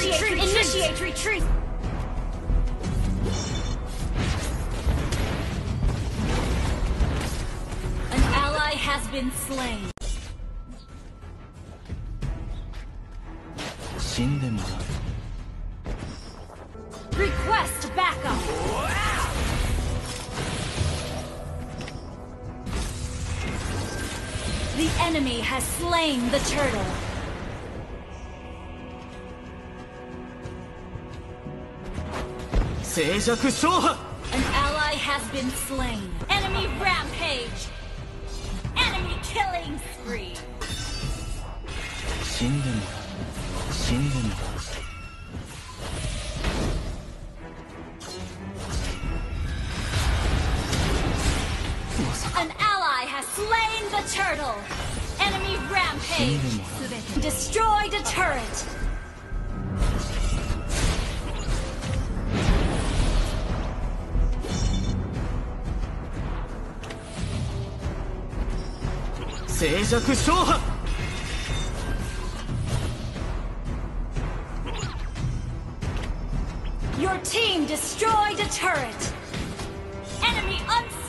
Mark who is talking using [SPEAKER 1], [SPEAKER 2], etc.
[SPEAKER 1] Initiate retreat! An ally has been slain.
[SPEAKER 2] 死んでもらう。
[SPEAKER 1] Request backup! The enemy has slain the turtle.
[SPEAKER 2] 静寂勝破
[SPEAKER 1] An ally has been slain. Enemy rampage! Enemy killing spree!
[SPEAKER 2] 死んでもらう。死んでもらう。
[SPEAKER 1] An ally has slain the turtle! Enemy rampage! Destroyed a turret! Your team destroyed a turret! Enemy unstoppable!